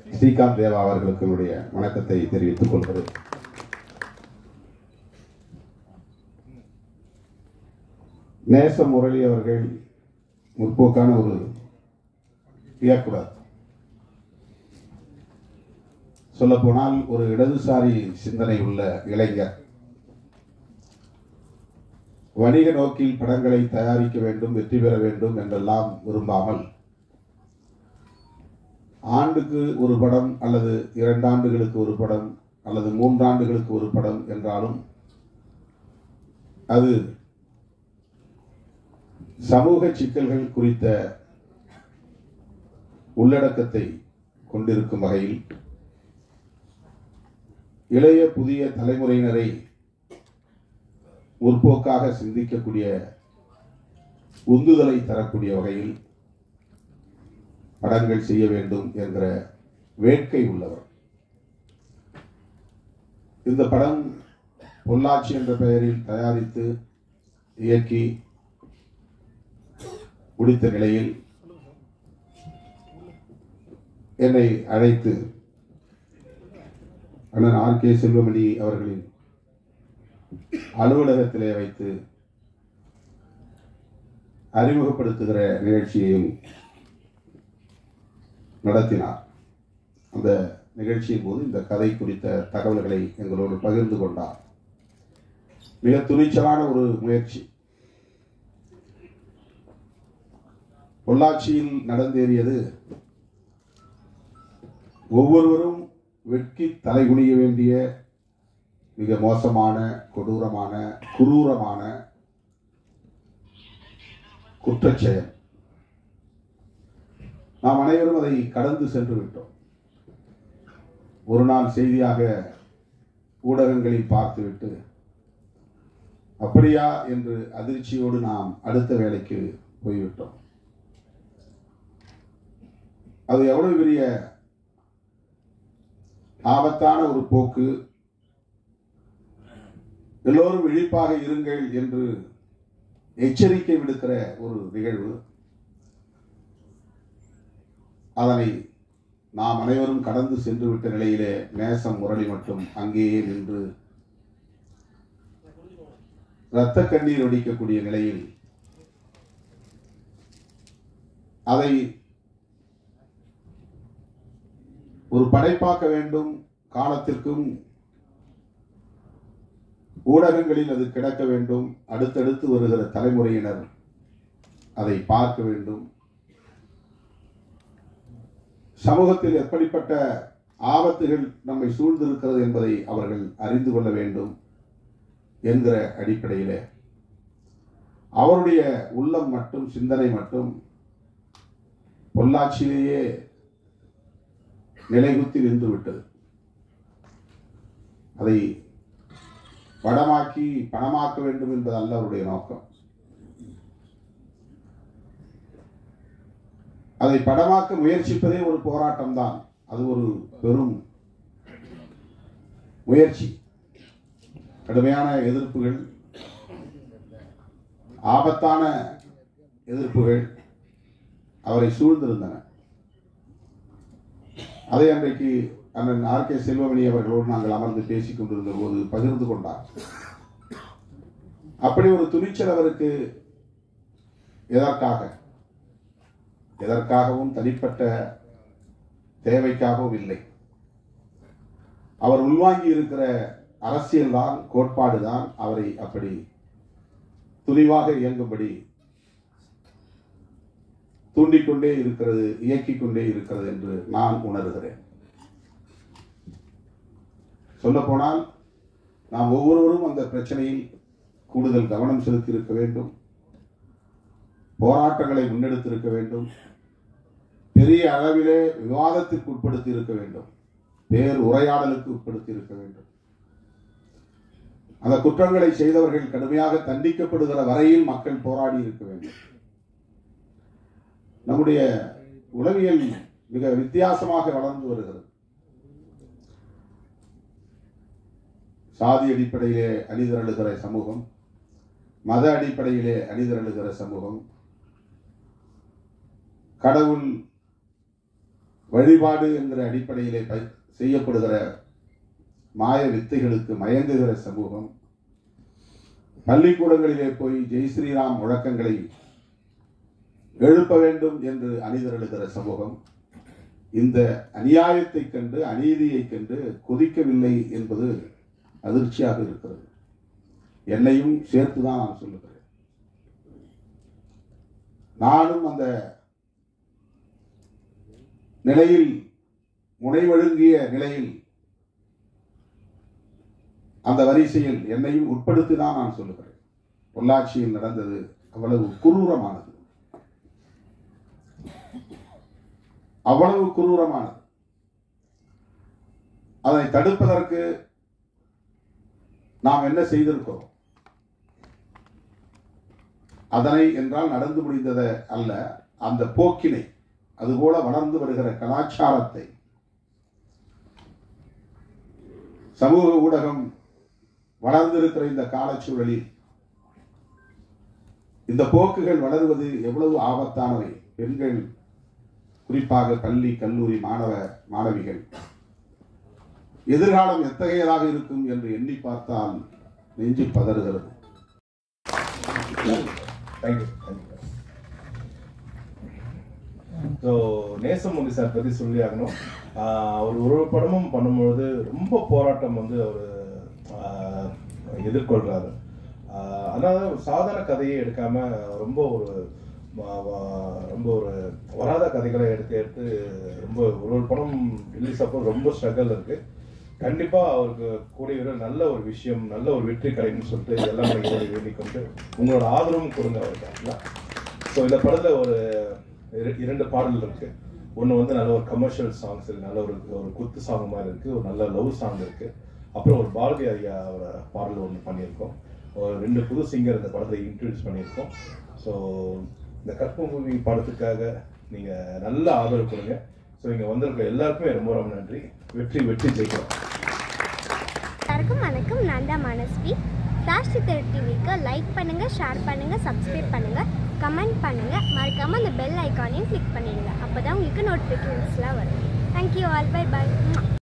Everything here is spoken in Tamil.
ஸ்ரீகாந்த் தேவா அவர்களுக்கு என்னுடைய வணக்கத்தை தெரிவித்துக் கொள்கிறேன். நேசம் முரளி அவர்கள் முற்போக்கான ஒரு இயக்குனர், சொல்லப்போனால் ஒரு இடதுசாரி சிந்தனை உள்ள இளைஞர். வணிக நோக்கில் படங்களை தயாரிக்க வேண்டும், வெற்றி பெற வேண்டும் என்றெல்லாம் விரும்பாமல் ஆண்டுக்கு ஒரு படம் அல்லது 2 ஆண்டுகளுக்கு ஒரு படம் அல்லது 3 ஆண்டுகளுக்கு ஒரு படம் என்றாலும் அது சமூக சிக்கல்கள் குறித்த உள்ளடக்கத்தை கொண்டிருக்கும் வகையில் இளைய புதிய தலைமுறையினரை முற்போக்காக சிந்திக்கக்கூடிய உந்துதலை தரக்கூடிய வகையில் படங்கள் செய்ய வேண்டும் என்கிற வேட்கை உள்ளவர். இந்த படம் பொள்ளாச்சி என்ற பெயரில் தயாரித்து இயக்கி முடித்த நிலையில் என்னை அழைத்து அண்ணன் ஆர்.கே. செல்வமணி அவர்களின் அலுவலகத்திலே வைத்து அறிமுகப்படுத்துகிற நிகழ்ச்சியையும் நடத்தினார். அந்த நிகழ்ச்சியின் போது இந்த கதை குறித்த தகவல்களை எங்களோடு பகிர்ந்து கொண்டார். மிக துணிச்சலான ஒரு முயற்சி. பொள்ளாச்சியில் நடந்தேறியது ஒவ்வொருவரும் வெட்கி தலைகுனிய வேண்டிய மிக மோசமான, கொடூரமான, குரூரமான குற்றச்செயல். நாம் அனைவரும் அதை கடந்து சென்று விட்டோம். ஒரு நாள் செய்தியாக ஊடகங்களில் பார்த்துவிட்டு அப்படியா என்று அதிர்ச்சியோடு நாம் அடுத்த வேலைக்கு போய்விட்டோம். அது எவ்வளவு பெரிய ஆபத்தான ஒரு போக்கு. எல்லோரும் விழிப்பாக இருங்கள் என்று எச்சரிக்கை விடுக்கிற ஒரு நிகழ்வு. அதனை நாம் அனைவரும் கடந்து சென்று விட்ட நிலையிலே நேசம் முரளி மட்டும் அங்கேயே நின்று இரத்த கண்ணீர் வடிக்கக்கூடிய நிலையில் அதை ஒரு படைப்பாக்க வேண்டும். காலத்திற்கும் ஊடகங்களில் அது கிடக்க வேண்டும். அடுத்தடுத்து வருகிற தலைமுறையினர் அதை பார்க்க வேண்டும். சமூகத்தில் எப்படிப்பட்ட ஆபத்துகள் நம்மை சூழ்ந்திருக்கிறது என்பதை அவர்கள் அறிந்து கொள்ள வேண்டும் என்கிற அடிப்படையிலே அவருடைய உள்ளம் மற்றும் சிந்தனை மட்டும் பொள்ளாச்சியிலேயே நிலைகுத்தி நின்று விட்டது. அதை படமாக்கி பணமாக்க வேண்டும் என்பது அல்ல அவருடைய நோக்கம். அதை படமாக்க முயற்சிப்பதே ஒரு போராட்டம் தான். அது ஒரு பெரும் முயற்சி. கடுமையான எதிர்ப்புகள், ஆபத்தான எதிர்ப்புகள் அவரை சூழ்ந்திருந்தன. அதை அன்றைக்கு அண்ணன் ஆர்.கே. செல்வமணி அவர்களோடு நாங்கள் அமர்ந்து பேசிக் கொண்டிருந்த போது பகிர்ந்து கொண்டார். அப்படி ஒரு துணிச்சல் அவருக்கு எதற்காகவும் தனிப்பட்ட தேவைக்காகவும் இல்லை. அவர் உள்வாங்கி இருக்கிற அரசியல் தான், கோட்பாடு தான் அவரை அப்படி துணிவாக இயங்கும்படி தூண்டிக்கொண்டே இருக்கிறது, இயக்கிக் கொண்டே இருக்கிறது என்று நான் உணர்கிறேன். சொல்லப்போனால் நாம் ஒவ்வொருவரும் அந்த பிரச்சனையில் கூடுதல் கவனம் செலுத்தி இருக்க வேண்டும். போராட்டங்களை முன்னெடுத்திருக்க வேண்டும். பெரிய அளவிலே விவாதத்திற்கு உட்படுத்தி இருக்க வேண்டும். வேறு உரையாடலுக்கு உட்படுத்தி இருக்க வேண்டும். அந்த குற்றங்களை செய்தவர்கள் கடுமையாக தண்டிக்கப்படுகிற வரையில் மக்கள் போராடி இருக்க வேண்டும். நம்முடைய உளவியல் மிக வித்தியாசமாக வளர்ந்து வருகிறது. சாதி அடிப்படையிலே அணிதிரளுகிற சமூகம், மத அடிப்படையிலே அணிதிரளுகிற சமூகம், கடவுள் வழிபாடு என்கிற அடிப்படையிலே செய்யப்படுகிற மாய வித்தைகளுக்கு மயங்குகிற சமூகம், பள்ளிக்கூடங்களிலே போய் ஜெய் ஸ்ரீராம் முழக்கங்களை எழுப்ப வேண்டும் என்று அணிதிரளுகிற சமூகம் இந்த அநியாயத்தை கண்டு, அநீதியை கண்டு கொதிக்கவில்லை என்பது அதிர்ச்சியாக இருக்கிறது. என்னையும் சேர்த்துதான் நான் சொல்லுகிறேன். நானும் அந்த நிலையில், முனைவழுங்கிய நிலையில், அந்த வரிசையில் என்னையும் உட்படுத்திதான் நான் சொல்லுகிறேன். பொள்ளாச்சியில் நடந்தது அவ்வளவு குரூரமானது, அவ்வளவு குரூரமானது. அதை தடுப்பதற்கு நாம் என்ன செய்திருக்கிறோம்? அதனை என்றால் நடந்து முடிந்ததை அல்ல, அந்த போக்கினை, அதுபோல வளர்ந்து வருகிற கலாச்சாரத்தை சமூக ஊடகம் வளர்ந்திருக்கிற இந்த காலச்சூழலில் இந்த போக்குகள் வளர்வது எவ்வளவு ஆபத்தானவை. பெண்கள், குறிப்பாக பள்ளி கல்லூரி மாணவ மாணவிகள் எதிர்காலம் எத்தகையதாக இருக்கும் என்று எண்ணி பார்த்தால் நெஞ்சு பதறுகிறது. ஸோ நேசமூர்த்தி சார் பற்றி சொல்லி ஆகணும். அவர் ஒரு படமும் பண்ணும்பொழுது ரொம்ப போராட்டம் வந்து அவர் எதிர்கொள்கிறாரு. அதனால சாதாரண கதையை எடுக்காம ரொம்ப ஒரு வராத கதைகளை எடுத்து ரொம்ப ஒரு படம் ரிலீஸ் அப்போ ரொம்ப ஸ்ட்ரகிள் இருக்கு. கண்டிப்பா அவருக்கு கூடிய நல்ல ஒரு விஷயம், நல்ல ஒரு வெற்றி கிடைக்கும்னு சொல்லிட்டு எல்லாம் வேண்டிக் கொண்டு உங்களோட ஆதரவும் கொடுங்க அவருக்கு. ஸோ இந்த படத்துல ஒரு 2 பாடல் இருக்கு. ஒன்று வந்து நல்ல ஒரு கமர்ஷியல் சாங்ஸ் இருக்கு, நல்ல ஒரு குத்து சாங் மாதிரி இருக்கு, ஒரு நல்ல லவ் சாங் இருக்கு, அப்புறம் ஒரு பாரதி ஐயாவோட பாடல் ஒன்று பண்ணியிருக்கோம். ஒரு 2 புது சிங்கர் இந்த படத்தை இன்ட்ரடியூஸ் பண்ணியிருக்கோம். ஸோ இந்த கற்பு மூவி படத்துக்காக நீங்கள் நல்ல ஆதரவு கொடுங்க. ஸோ இங்கே வந்திருக்க எல்லாருக்குமே ரொம்ப ரொம்ப நன்றி. வெற்றி ஜெயிக்கிறோம். எல்லாருக்கும் வணக்கம். நான் தான் மனஸ்வி. ஃப்ளாஷ் சித்தர் டிவிக்கு லைக் பண்ணுங்கள், ஷேர் பண்ணுங்கள், சப்ஸ்கிரைப் பண்ணுங்கள், கமெண்ட் பண்ணுங்கள். மறக்காமல் அந்த பெல் ஐக்கானையும் கிளிக் பண்ணிடுங்க. அப்போ தான் உங்களுக்கு நோட்டிஃபிகேஷன்ஸ்லாம் வரும். Thank you all. பை பாய்.